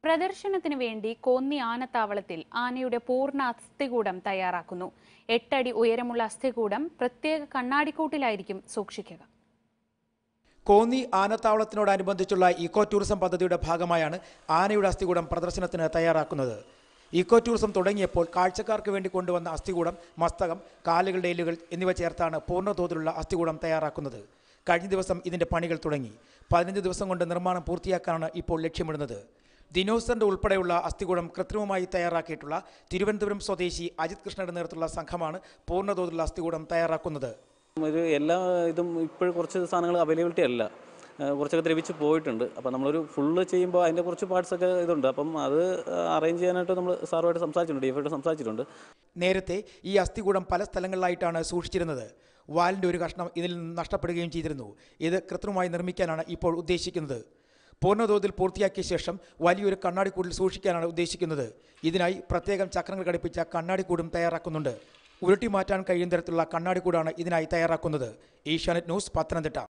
പ്രദർശനത്തിനു വേണ്ടി കോന്നി ആനത്താവളത്തിൽ ആനയുടെ പൂർണ്ണ അസ്ഥികൂടം തയ്യാറാക്കുന്നു. 8 അടി ഉയരമുള്ള അസ്ഥികൂടം പ്രത്യേക കണ്ണാടിക്കൂട്ടിലായിരിക്കും സൂക്ഷിക്കുക. കോന്നി ആനത്താവളത്തിനോടനുബന്ധിച്ചുള്ള ഇക്കോ ടൂറിസം പദ്ധതിയുടെ ഭാഗമായാണ് ആനയുടെ അസ്ഥികൂടം പ്രദർശനത്തിന് തയ്യാറാക്കുന്നത്. ഇക്കോ ടൂറിസം തുടങ്ങിയപ്പോൾ കാഴ്ചക്കാർക്ക് വേണ്ടി കൊണ്ടുവന്ന അസ്ഥികൂടം, മസ്തകം, കാലുകളുടെ എല്ലുകൾ എന്നിവ ചേർത്താണ് പൂർണ്ണതോതിലുള്ള അസ്ഥികൂടം തയ്യാറാക്കുന്നത്. കഴിഞ്ഞ ദിവസം ഇതിന്റെ പണികൾ തുടങ്ങി. 15 ദിവസം കൊണ്ട് നിർമ്മാണം പൂർത്തിയാക്കാനാണ് ഇപ്പോൾ ലക്ഷ്യമിടുന്നത്. ദിനോസറിന്റെ ഉൾപ്പെടെയുള്ള അസ്ഥികൂടം കൃത്രിമമായി തയ്യാറാക്കിയിട്ടുള്ള തിരുവനന്തപുരം സ്വദേശി അജിത് കൃഷ്ണയുടെ നേതൃത്വത്തിലുള്ള സംഘമാണ് പൂർണ്ണതോതിലുള്ള അസ്ഥികൂടം തയ്യാറാക്കുന്നത്. എല്ലാ ഇതും ഇപ്പോഴും കുറച്ച് സാധനങ്ങൾ അവൈലബിലിറ്റി അല്ല, കുറച്ചൊക്കെ ദ്രവിച്ച് പോയിട്ടുണ്ട്. അപ്പോൾ നമ്മളൊരു ഫുള്ള് ചെയ്യുമ്പോൾ അതിൻ്റെ കുറച്ച് പാർട്സൊക്കെ ഇതുണ്ട്. അപ്പം അത് അറേഞ്ച് ചെയ്യാനായിട്ട് നമ്മൾ സാറുമായിട്ട് സംസാരിച്ചിട്ടുണ്ട്, DF സംസാരിച്ചിട്ടുണ്ട്. നേരത്തെ ഈ അസ്ഥികൂടം പല സ്ഥലങ്ങളിലായിട്ടാണ് സൂക്ഷിച്ചിരുന്നത്. വാലിൻ്റെ ഒരു കഷ്ണം ഇതിൽ നിന്ന് നഷ്ടപ്പെടുകയും ചെയ്തിരുന്നു. ഇത് കൃത്രിമമായി നിർമ്മിക്കാനാണ് ഇപ്പോൾ ഉദ്ദേശിക്കുന്നത്. പൂർണ്ണതോതിൽ പൂർത്തിയാക്കിയ ശേഷം വലിയൊരു കണ്ണാടിക്കൂടിൽ സൂക്ഷിക്കാനാണ് ഉദ്ദേശിക്കുന്നത്. ഇതിനായി പ്രത്യേകം ചക്രങ്ങൾ ഘടിപ്പിച്ച കണ്ണാടിക്കൂടും തയ്യാറാക്കുന്നുണ്ട്. ഉരുട്ടി മാറ്റാൻ കഴിയുന്ന തരത്തിലുള്ള കണ്ണാടിക്കൂടാണ് ഇതിനായി തയ്യാറാക്കുന്നത്. ഏഷ്യാനെറ്റ് ന്യൂസ്, പത്തനംതിട്ട.